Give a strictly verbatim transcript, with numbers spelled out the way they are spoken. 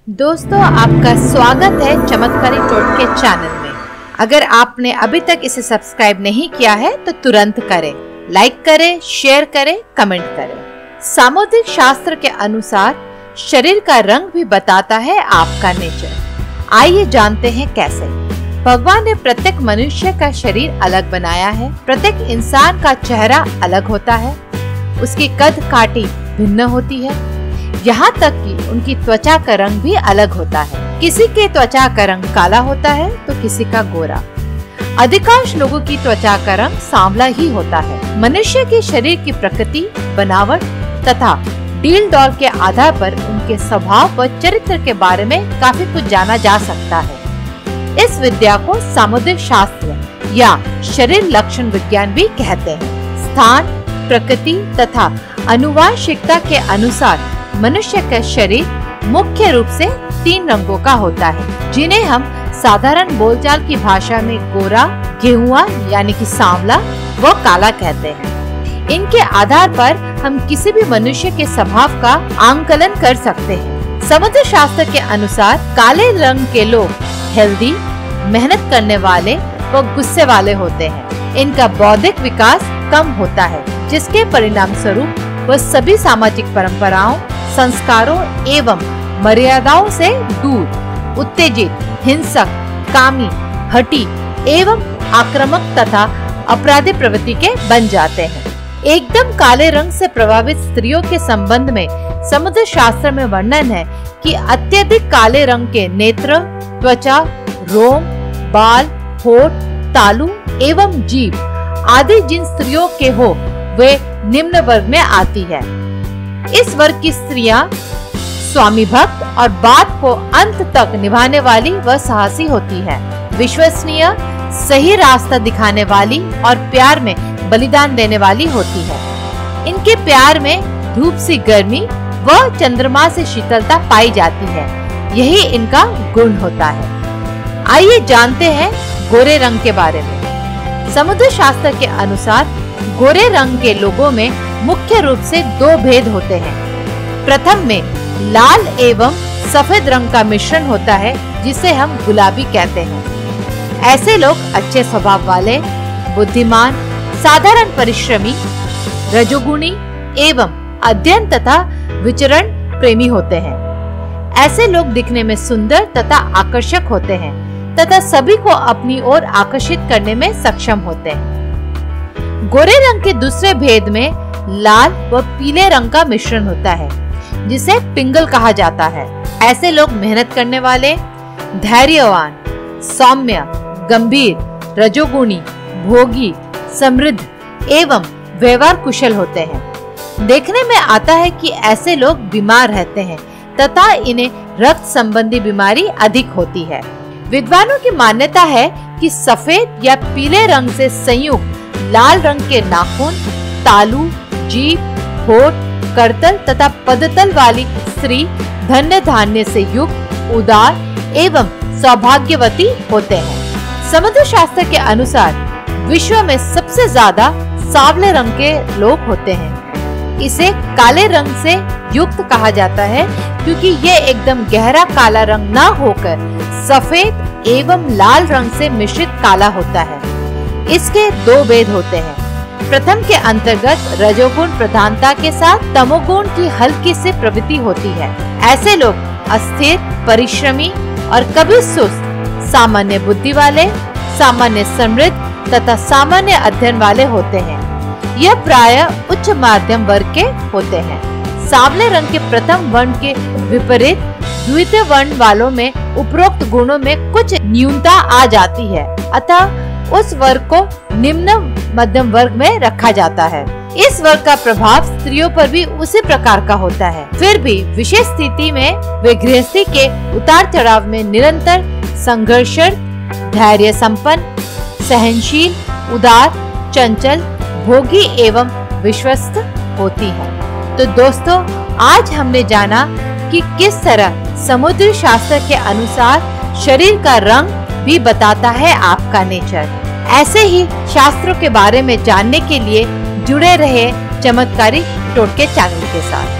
दोस्तों, आपका स्वागत है चमत्कारी टोटके चैनल में। अगर आपने अभी तक इसे सब्सक्राइब नहीं किया है तो तुरंत करें, लाइक करें, शेयर करें, कमेंट करें। सामुद्रिक शास्त्र के अनुसार शरीर का रंग भी बताता है आपका नेचर। आइए जानते हैं कैसे। भगवान ने प्रत्येक मनुष्य का शरीर अलग बनाया है। प्रत्येक इंसान का चेहरा अलग होता है, उसकी कद काठी भिन्न होती है, यहाँ तक कि उनकी त्वचा का रंग भी अलग होता है। किसी के त्वचा का रंग काला होता है तो किसी का गोरा। अधिकांश लोगों की त्वचा का रंग सांवला ही होता है। मनुष्य के शरीर की प्रकृति, बनावट तथा डील डॉल के आधार पर उनके स्वभाव व चरित्र के बारे में काफी कुछ जाना जा सकता है। इस विद्या को सामुद्रिक शास्त्र या शरीर लक्षण विज्ञान भी कहते हैं। स्थान, प्रकृति तथा आनुवंशिकता के अनुसार मनुष्य का शरीर मुख्य रूप से तीन रंगों का होता है, जिन्हें हम साधारण बोलचाल की भाषा में गोरा, गेहुआ यानी कि सांवला व काला कहते हैं। इनके आधार पर हम किसी भी मनुष्य के स्वभाव का आंकलन कर सकते हैं। समुद्र शास्त्र के अनुसार काले रंग के लोग हेल्दी, मेहनत करने वाले व गुस्से वाले होते हैं। इनका बौद्धिक विकास कम होता है, जिसके परिणाम स्वरूप वह सभी सामाजिक परंपराओं, संस्कारों एवं मर्यादाओं से दूर, उत्तेजित, हिंसक, कामी, हठी एवं आक्रामक तथा अपराधी प्रवृत्ति के बन जाते हैं। एकदम काले रंग से प्रभावित स्त्रियों के संबंध में समुद्र शास्त्र में वर्णन है कि अत्यधिक काले रंग के नेत्र, त्वचा, रोम, बाल, होठ, तालू एवं जीभ आदि जिन स्त्रियों के हो वे निम्न वर्ग में आती है। इस वर्ग की स्त्रियां स्वामी भक्त और बात को अंत तक निभाने वाली व साहसी होती है, विश्वसनीय, सही रास्ता दिखाने वाली और प्यार में बलिदान देने वाली होती है। इनके प्यार में धूप सी गर्मी व चंद्रमा से शीतलता पाई जाती है, यही इनका गुण होता है। आइए जानते हैं गोरे रंग के बारे में। समुद्र शास्त्र के अनुसार गोरे रंग के लोगों में मुख्य रूप से दो भेद होते हैं। प्रथम में लाल एवं सफेद रंग का मिश्रण होता है, जिसे हम गुलाबी कहते हैं। ऐसे लोग अच्छे स्वभाव वाले, बुद्धिमान, साधारण परिश्रमी, रजोगुणी एवं अध्ययन तथा विचरण प्रेमी होते हैं। ऐसे लोग दिखने में सुंदर तथा आकर्षक होते हैं तथा सभी को अपनी ओर आकर्षित करने में सक्षम होते हैं। गोरे रंग के दूसरे भेद में लाल व पीले रंग का मिश्रण होता है, जिसे पिंगल कहा जाता है। ऐसे लोग मेहनत करने वाले, धैर्यवान, सौम्य, गंभीर, रजोगुणी, भोगी, समृद्ध एवं व्यवहार कुशल होते हैं। देखने में आता है कि ऐसे लोग बीमार रहते हैं तथा इन्हें रक्त संबंधी बीमारी अधिक होती है। विद्वानों की मान्यता है कि सफेद या पीले रंग से संयुक्त लाल रंग के नाखून, तालू, जीभ, होठ, करतल तथा पदतल वाली स्त्री धन्य धान्य से युक्त, उदार एवं सौभाग्यवती होते हैं। समुद्र शास्त्र के अनुसार विश्व में सबसे ज्यादा सांवले रंग के लोग होते हैं। इसे काले रंग से युक्त कहा जाता है, क्योंकि ये एकदम गहरा काला रंग न होकर सफेद एवं लाल रंग से मिश्रित काला होता है। इसके दो भेद होते हैं। प्रथम के अंतर्गत रजोगुण प्रधानता के साथ तमोगुण की हल्की सी प्रवृत्ति होती है। ऐसे लोग अस्थिर, परिश्रमी और कभी सुस्त, सामान्य बुद्धि वाले, सामान्य समृद्ध तथा सामान्य अध्ययन वाले होते हैं। यह प्रायः उच्च मध्यम वर्ग के होते हैं। सांवले रंग के प्रथम वर्ण के विपरीत द्वितीय वर्ण वालों में उपरोक्त गुणों में कुछ न्यूनता आ जाती है, अतः उस वर्ग को निम्न मध्यम वर्ग में रखा जाता है। इस वर्ग का प्रभाव स्त्रियों पर भी उसी प्रकार का होता है। फिर भी विशेष स्थिति में वे गृहस्थी के उतार चढ़ाव में निरंतर संघर्षरत, धैर्य संपन्न, सहनशील, उदार, चंचल, भोगी एवं विश्वस्त होती है। तो दोस्तों, आज हमने जाना कि किस तरह समुद्री शास्त्र के अनुसार शरीर का रंग भी बताता है आपका नेचर। ऐसे ही शास्त्रों के बारे में जानने के लिए जुड़े रहे चमत्कारी टोटके चैनल के साथ।